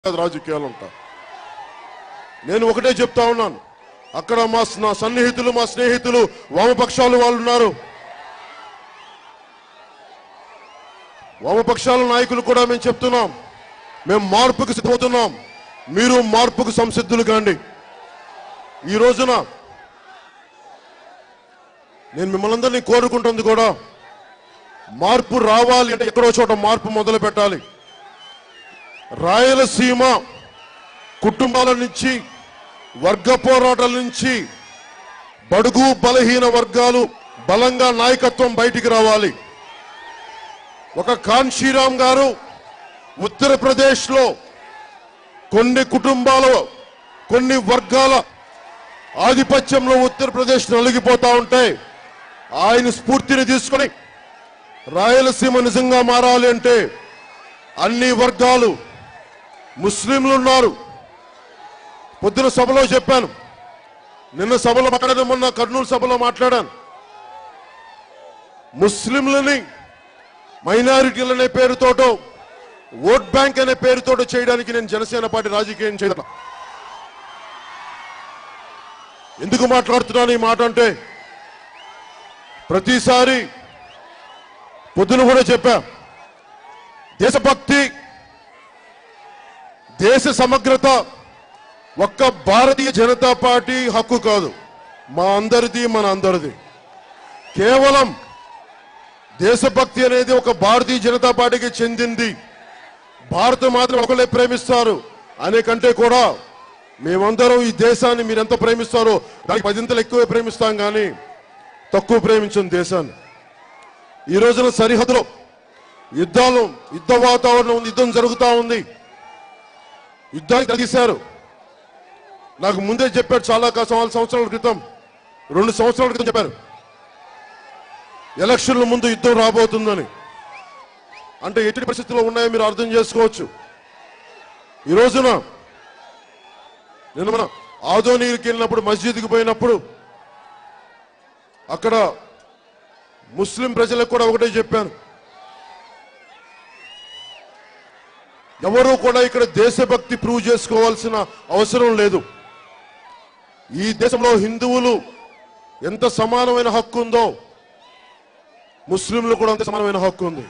రాజకీయాలు ఉంటాయి. నేను ఒకటే చెప్తా ఉన్నాను, అక్కడ నా సన్నిహితులు మా స్నేహితులు వామపక్షాలు వాళ్ళు ఉన్నారు. వామపక్షాల నాయకులు కూడా మేము చెప్తున్నాం, మేము మార్పుకు సిద్ధమవుతున్నాం, మీరు మార్పుకు సంసిద్ధులు కాండి. ఈ రోజున నేను మిమ్మల్ని అందరినీ కోరుకుంటుంది కూడా, మార్పు రావాలి అంటే ఎక్కడో చోట మార్పు మొదలు పెట్టాలి. రాయలసీమ కుటుంబాల నుంచి, వర్గ పోరాటాల నుంచి బడుగు బలహీన వర్గాలు బలంగా నాయకత్వం బయటికి రావాలి. ఒక కాన్షీరామ్ గారు ఉత్తరప్రదేశ్ లో కొన్ని కుటుంబాలు, కొన్ని వర్గాల ఆధిపత్యంలో ఉత్తరప్రదేశ్ నలిగిపోతా ఉంటే ఆయన స్ఫూర్తిని తీసుకొని రాయలసీమ నిజంగా మారాలి అంటే అన్ని వర్గాలు, ముస్లింలు ఉన్నారు. పొద్దున సభలో చెప్పాను, నిన్న సభలో మాట్లాడాను, మొన్న కర్నూలు సభలో మాట్లాడాను. ముస్లింలని మైనారిటీలనే పేరుతోటో, ఓట్ బ్యాంక్ అనే పేరుతోటో చేయడానికి నేను జనసేన పార్టీ రాజకీయం చేయను. ఎందుకు మాట్లాడుతున్నాను ఈ మాట అంటే, ప్రతిసారి పొద్దున కూడా చెప్పా, దేశభక్తి, దేశ సమగ్రత ఒక్క భారతీయ జనతా పార్టీ హక్కు కాదు, మా అందరిది, మన అందరిది. కేవలం దేశభక్తి అనేది ఒక భారతీయ జనతా పార్టీకి చెందింది. భారత మాత్రం ఒకళ్ళే ప్రేమిస్తారు అనే కంటే కూడా మేమందరం ఈ దేశాన్ని మీరు ఎంత ప్రేమిస్తారో దానికి 10 ఎక్కువే ప్రేమిస్తాం, కానీ తక్కువ ప్రేమించిన దేశాన్ని. ఈ రోజున సరిహద్దులో యుద్ధ వాతావరణం ఉంది, యుద్ధం జరుగుతూ ఉంది. యుద్ధానికి తీశారు. నాకు ముందే చెప్పారు, చాలా సంవత్సరాల క్రితం, 2 సంవత్సరాల క్రితం చెప్పారు, ఎలక్షన్ల ముందు యుద్ధం రాబోతుందని. అంటే ఎట్టి పరిస్థితుల్లో ఉన్నాయో మీరు అర్థం చేసుకోవచ్చు. ఈ రోజున నేను మన ఆదోనీకి వెళ్ళినప్పుడు, మస్జిద్కి పోయినప్పుడు అక్కడ ముస్లిం ప్రజలకు కూడా ఒకటే చెప్పాను, ఎవరూ కూడా ఇక్కడ దేశభక్తి ప్రూవ్ చేసుకోవాల్సిన అవసరం లేదు. ఈ దేశంలో హిందువులు ఎంత సమానమైన హక్కు ఉందో ముస్లింలు కూడా అంత సమానమైన హక్కు ఉంది.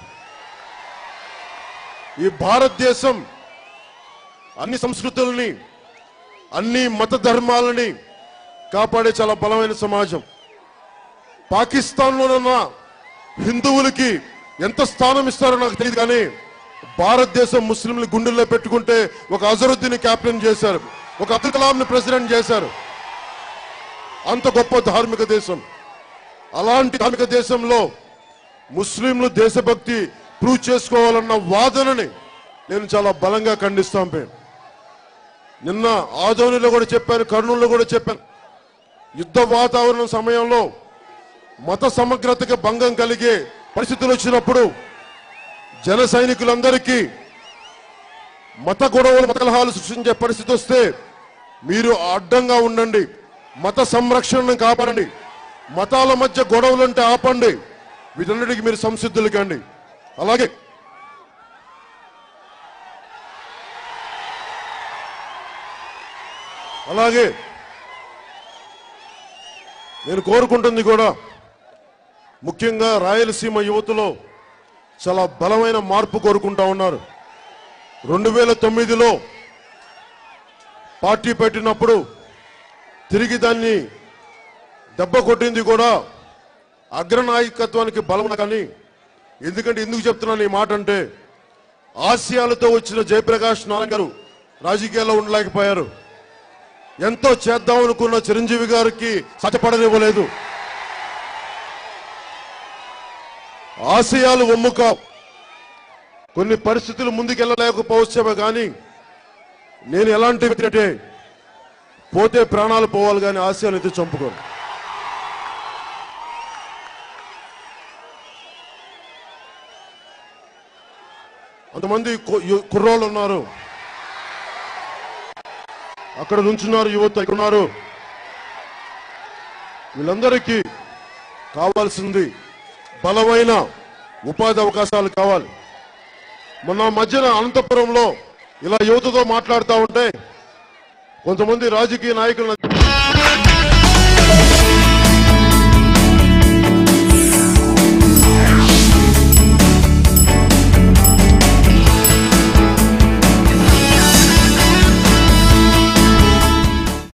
ఈ భారతదేశం అన్ని సంస్కృతుల్ని, అన్ని మత ధర్మాలని కాపాడే చాలా బలమైన సమాజం. పాకిస్తాన్లోనున్న హిందువులకి ఎంత స్థానం ఇస్తారో నాకు తెలియదు, కానీ భారతదేశం ముస్లింలు గుండెల్లో పెట్టుకుంటే ఒక అజరుద్దీన్ క్యాప్టెన్ చేశారు, ఒక అబ్దుల్ కలాంని ప్రెసిడెంట్ చేశారు. అంత గొప్ప ధార్మిక దేశం. అలాంటి ధార్మిక దేశంలో ముస్లింలు దేశభక్తి ప్రూవ్ చేసుకోవాలన్న వాదనని నేను చాలా బలంగా ఖండిస్తాను. నిన్న ఆదోనిలో కూడా చెప్పాను, కర్నూలులో కూడా చెప్పాను, యుద్ధ వాతావరణం సమయంలో మత సమగ్రతకి భంగం కలిగే పరిస్థితులు వచ్చినప్పుడు జన సైనికులందరికీ మత గొడవలు, మత కలహాలు సృష్టించే పరిస్థితి వస్తే మీరు అడ్డంగా ఉండండి, మత సంరక్షణను కాపాడండి, మతాల మధ్య గొడవలంటే ఆపండి, వీటన్నిటికీ మీరు సంసిద్ధులు కండి. అలాగే నేను కోరుకుంటుంది కూడా, ముఖ్యంగా రాయలసీమ యువతలో చాలా బలమైన మార్పు కోరుకుంటా ఉన్నారు. 2009లో పార్టీ పెట్టినప్పుడు తిరిగి దాన్ని దెబ్బ కొట్టింది కూడా అగ్రనాయకత్వానికి బలం. కానీ ఎందుకు చెప్తున్నాను ఈ మాట అంటే, ఆశయాలతో వచ్చిన జయప్రకాష్ నారాయణ గారు రాజకీయాల్లో ఉండలేకపోయారు. ఎంతో చేద్దాం అనుకున్న చిరంజీవి గారికి సాధ్యపడనివ్వలేదు. ఆశయాలు ఒమ్ముక కొన్ని పరిస్థితులు ముందుకెళ్ళలేకపోవచ్చేమో, కానీ నేను ఎలాంటి వ్యక్తి అంటే, పోతే ప్రాణాలు పోవాలి కానీ ఆశయాలు ఎత్తి చంపుకోను. అంతమంది కుర్రోళ్ళు ఉన్నారు, అక్కడ నుంచున్నారు, యువత ఇక్కడ ఉన్నారు. వీళ్ళందరికీ కావాల్సింది బలమైన ఉపాధి అవకాశాలు కావాలి. మొన్న మధ్యన అనంతపురంలో ఇలా యువతతో మాట్లాడుతూ ఉంటే కొంతమంది రాజకీయ నాయకులు